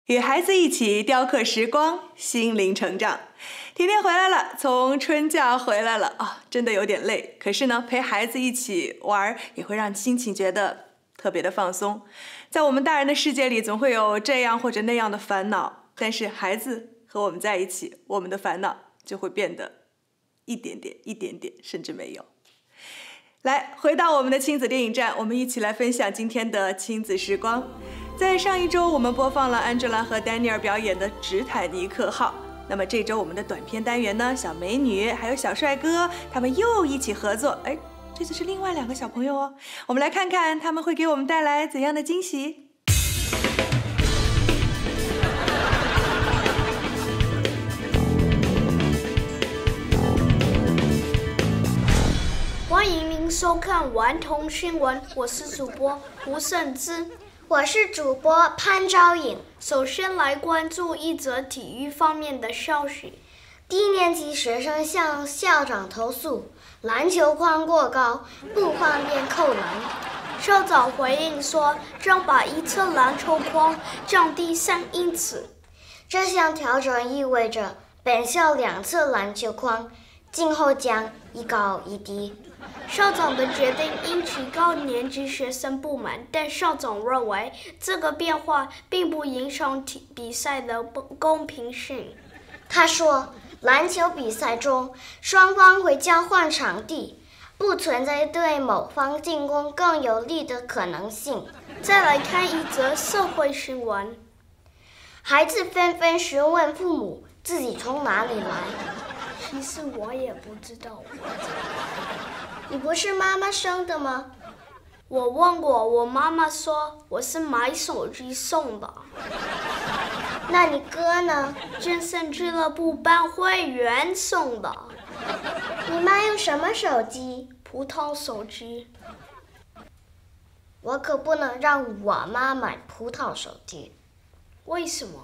与孩子一起雕刻时光，心灵成长。甜甜回来了，从春假回来了啊，真的有点累。可是呢，陪孩子一起玩也会让心情觉得特别的放松。在我们大人的世界里，总会有这样或者那样的烦恼，但是孩子和我们在一起，我们的烦恼就会变得一点点，甚至没有。来，回到我们的亲子电影站，我们一起来分享今天的亲子时光。在上一周，我们播放了 Angela 和 Daniel 表演的《直坦尼克号》。那么这周我们的短片单元呢，小美女还有小帅哥，他们又一起合作。哎，这次是另外2个小朋友哦。我们来看看他们会给我们带来怎样的惊喜。 欢迎您收看顽童新闻，我是主播胡胜之， 我是主播潘昭颖。 首先来关注一则体育方面的消息。 低年级学生向校长投诉篮球框过高，不方便扣篮。 校长回应说，将把一侧篮球框降低3英尺。 这项调整意味着本校2侧篮球框今后将一高一低。 校长的决定引起高年级学生不满，但校长认为这个变化并不影响比赛的公平性。 他说，篮球比赛中双方会交换场地，不存在对某方进攻更有利的可能性。 再来看一则社会新闻， 孩子纷纷询问父母自己从哪里来。 其实我也不知道。 你不是妈妈生的吗？ 我问过，我妈妈说我是买手机送的。 那你哥呢？ 健身俱乐部办会员送的。 你妈用什么手机？ 葡萄手机。 我可不能让我妈买葡萄手机。 为什么？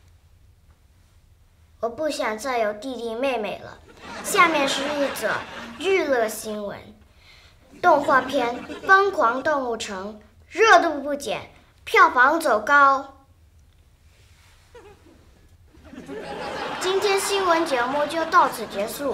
我不想再有弟弟妹妹了。下面是一则娱乐新闻。动画片《疯狂动物城》热度不减，票房走高。今天新闻节目就到此结束。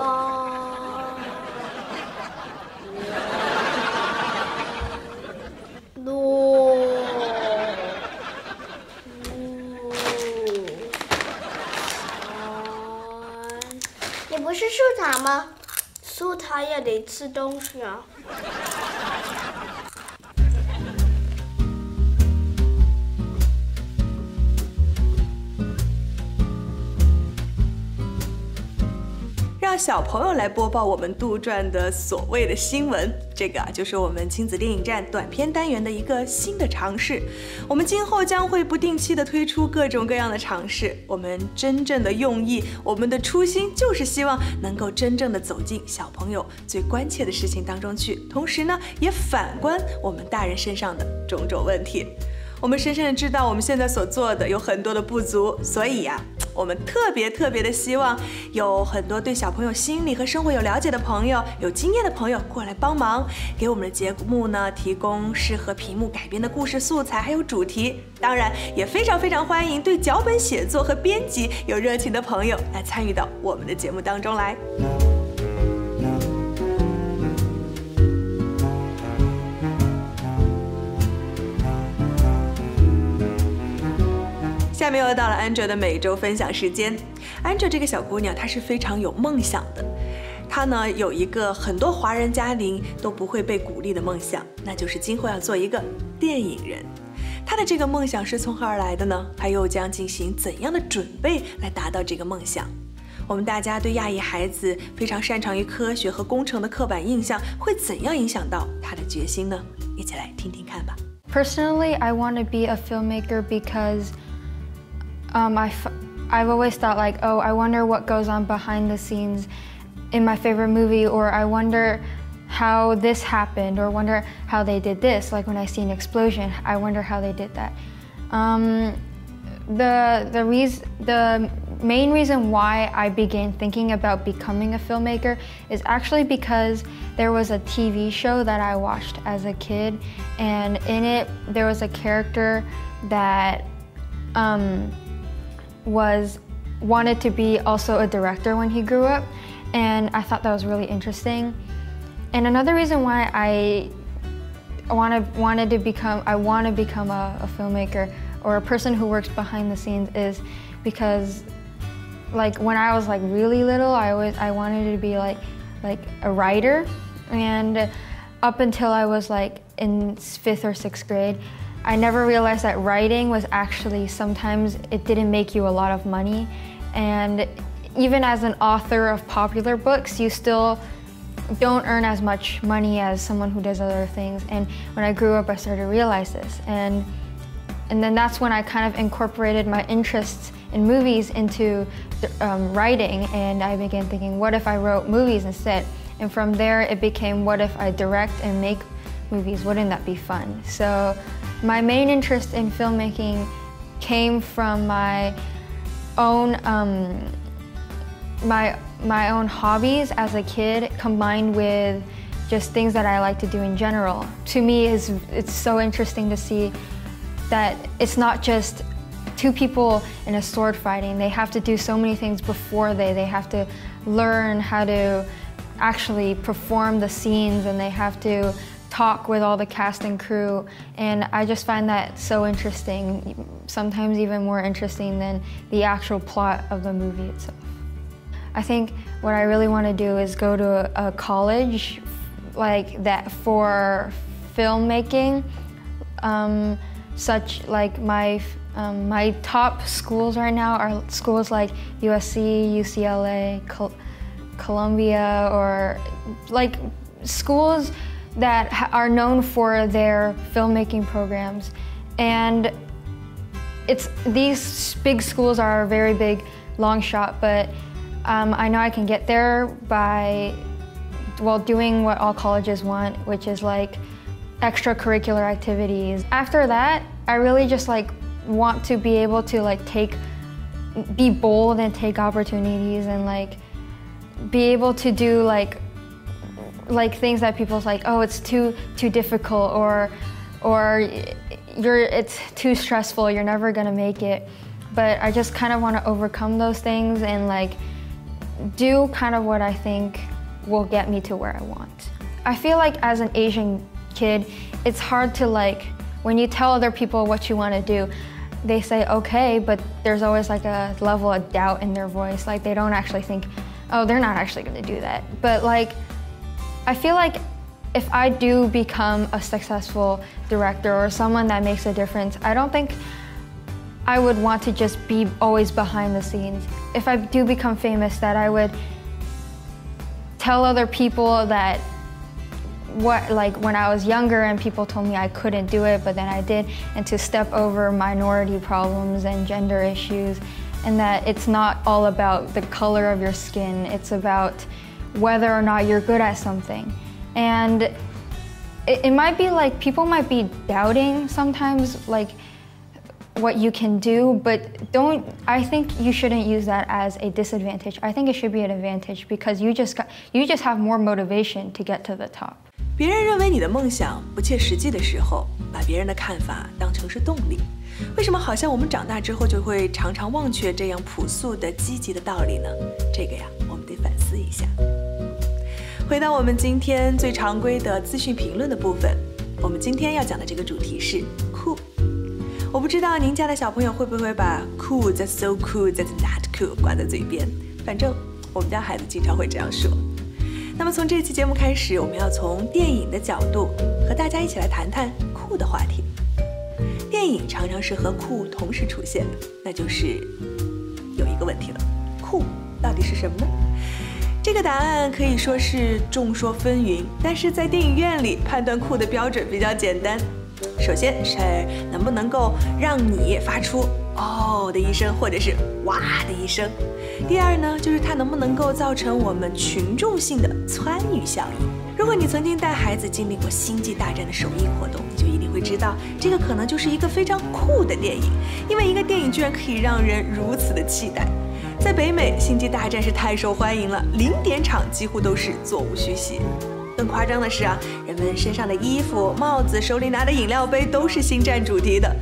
你不是树塔吗？ 树塔也得吃东西啊。 让小朋友来播报我们杜撰的所谓的新闻，这个就是我们亲子电影站短片单元的一个新的尝试。我们今后将会不定期的推出各种各样的尝试。我们真正的用意，我们的初心就是希望能够真正的走进小朋友最关切的事情当中去，同时呢，也反观我们大人身上的种种问题。我们深深的知道我们现在所做的有很多的不足，所以呀，我们特别的希望有很多对小朋友心理和生活有了解的朋友，有经验的朋友过来帮忙，给我们的节目呢提供适合屏幕改编的故事素材还有主题。当然也非常欢迎对脚本写作和编辑有热情的朋友来参与到我们的节目当中来。下面又到了Angela的每周分享时间。Angela这个小姑娘，她是非常有梦想的。她呢有一个很多华人家庭都不会被鼓励的梦想，那就是今后要做一个电影人。她的这个梦想是从何而来的呢？她又将进行怎样的准备来达到这个梦想？我们大家对亚裔孩子非常擅长于科学和工程的刻板印象，会怎样影响到她的决心呢？一起来听听看吧。 Personally, I want to be a filmmaker because I've always thought like, oh, I wonder what goes on behind the scenes in my favorite movie, or I wonder how this happened, or wonder how they did this. Like when I see an explosion, I wonder how they did that. The main reason why I began thinking about becoming a filmmaker is actually because there was a TV show that I watched as a kid, and in it there was a character that wanted to be also a director when he grew up, and I thought that was really interesting. And another reason why I want to become a filmmaker or a person who works behind the scenes is because, like, when I was like really little, I wanted to be like a writer, and up until I was like in 5th or 6th grade, I never realized that writing was actually, sometimes it didn't make you a lot of money, and even as an author of popular books, you still don't earn as much money as someone who does other things. And when I grew up, I started to realize this, and then that's when I kind of incorporated my interests in movies into writing, and I began thinking, what if I wrote movies instead? And from there, it became, what if I direct and make movies? Wouldn't that be fun? So my main interest in filmmaking came from my own my own hobbies as a kid, combined with just things that I like to do in general. To me, it's so interesting to see that it's not just two people in a sword fighting. They have to do so many things before they have to learn how to actually perform the scenes, and they have to talk with all the cast and crew, and I just find that so interesting, sometimes even more interesting than the actual plot of the movie itself. I think what I really want to do is go to a college like that for filmmaking, such like my top schools right now are schools like USC, UCLA, Columbia, or like schools that are known for their filmmaking programs. And these big schools are a very big long shot, but I know I can get there by, well, doing what all colleges want, which is like extracurricular activities. After that, I really just like want to be able to like be bold and take opportunities, and like be able to do like things that people's like, oh, it's too difficult, or it's too stressful, you're never gonna make it. But I just kind of want to overcome those things and like do kind of what I think will get me to where I want. I feel like as an Asian kid, it's hard to like, when you tell other people what you want to do, they say okay, but there's always like a level of doubt in their voice. Like they don't actually think, oh, they're not actually going to do that. But like, I feel like if I do become a successful director or someone that makes a difference, I don't think I would want to just be always behind the scenes. If I do become famous, that I would tell other people that like when I was younger and people told me I couldn't do it, but then I did, and to step over minority problems and gender issues, and that it's not all about the color of your skin, it's about whether or not you're good at something. And it might be like, people might be doubting sometimes like what you can do, but I think you shouldn't use that as a disadvantage. I think it should be an advantage, because you just have more motivation to get to the top. 别人认为你的梦想不切实际的时候，把别人的看法当成是动力。为什么好像我们长大之后就会常常忘却这样朴素的积极的道理呢？这个呀，我们得反思一下。回到我们今天最常规的资讯评论的部分，我们今天要讲的这个主题是酷。我不知道您家的小朋友会不会把 cool, that's so cool, that's not cool 挂在嘴边，反正我们家孩子经常会这样说。那么从这期节目开始，我们要从电影的角度和大家一起来谈谈酷的话题。电影常常是和酷同时出现的，那就是有一个问题了，酷到底是什么呢？这个答案可以说是众说纷纭，但是在电影院里判断酷的标准比较简单。首先是能不能够让你发出哦的一声，或者是哇的一声。第二呢，就是它能不能够造成我们群众性的参与效应。如果你曾经带孩子经历过《星际大战》的首映活动，你就一定会知道，这个可能就是一个非常酷的电影，因为一个电影居然可以让人如此的期待。在北美，《星际大战》是太受欢迎了，0点场几乎都是座无虚席。更夸张的是啊，人们身上的衣服、帽子、手里拿的饮料杯都是星战主题的。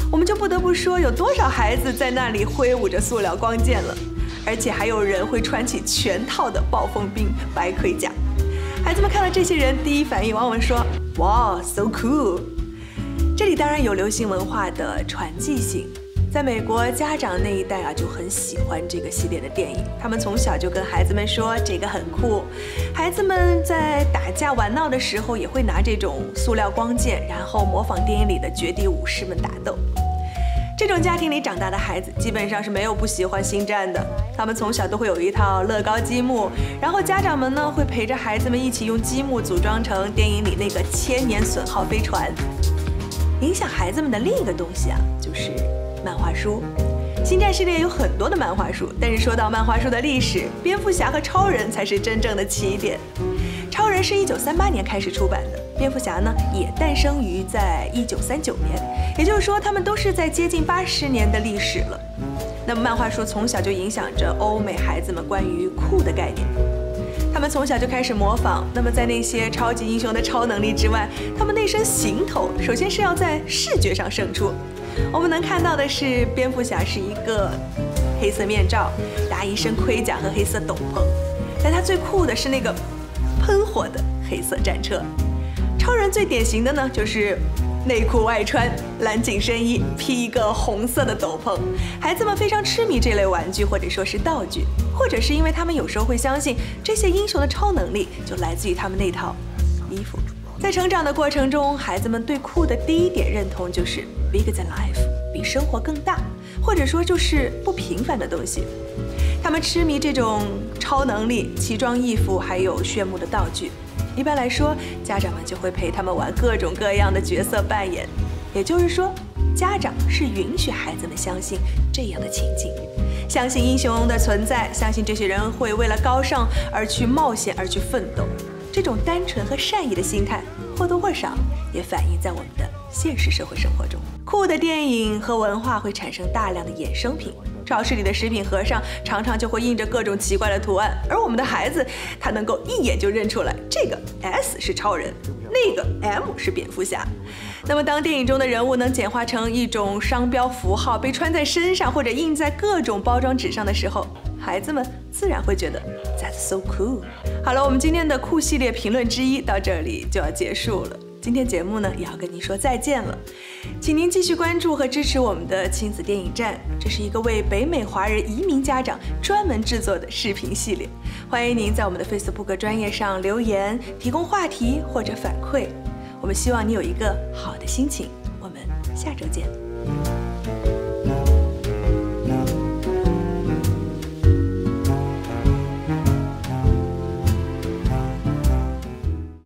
我们就不得不说，有多少孩子在那里挥舞着塑料光剑了，而且还有人会穿起全套的暴风兵白盔甲。孩子们看到这些人，第一反应往往说：“哇 ，so cool！” 这里当然有流行文化的传记性。在美国，家长那一代就很喜欢这个系列的电影，他们从小就跟孩子们说这个很酷。孩子们在打架玩闹的时候，也会拿这种塑料光剑，然后模仿电影里的绝地武士们打斗。这种家庭里长大的孩子，基本上是没有不喜欢星战的。他们从小都会有一套乐高积木，然后家长们呢会陪着孩子们一起用积木组装成电影里那个千年损耗飞船。影响孩子们的另一个东西就是漫画书。星战系列有很多的漫画书，但是说到漫画书的历史，蝙蝠侠和超人才是真正的起点。超人是1938年开始出版的，蝙蝠侠呢也诞生于在1939年，也就是说他们都是在接近80年的历史了。那么漫画书从小就影响着欧美孩子们关于酷的概念，他们从小就开始模仿。那么在那些超级英雄的超能力之外，他们那身行头首先是要在视觉上胜出。我们能看到的是，蝙蝠侠是一个黑色面罩，搭一身盔甲和黑色斗篷，但他最酷的是那个喷火的黑色战车。超人最典型的呢，就是内裤外穿，蓝紧身衣，披一个红色的斗篷。孩子们非常痴迷这类玩具或者说是道具，或者是因为他们有时候会相信这些英雄的超能力就来自于他们那套衣服。在成长的过程中，孩子们对酷的第一点认同就是 bigger than life， 比生活更大，或者说就是不平凡的东西。他们痴迷这种超能力、奇装异服还有炫目的道具。一般来说，家长们就会陪他们玩各种各样的角色扮演。也就是说，家长是允许孩子们相信这样的情境，相信英雄的存在，相信这些人会为了高尚而去冒险而去奋斗。这种单纯和善意的心态，或多或少也反映在我们的现实社会生活中。酷的电影和文化会产生大量的衍生品，超市里的食品盒上常常就会印着各种奇怪的图案，而我们的孩子他能够一眼就认出来，这个 S 是超人，那个 M 是蝙蝠侠。那么当电影中的人物能简化成一种商标符号，被穿在身上或者印在各种包装纸上的时候，孩子们自然会觉得 That's so cool。 好了，我们今天的酷系列评论之一到这里就要结束了。今天节目呢也要跟您说再见了，请您继续关注和支持我们的亲子电影站，这是一个为北美华人移民家长专门制作的视频系列。欢迎您在我们的 Facebook 专页上留言，提供话题或者反馈。我们希望你有一个好的心情，我们下周见。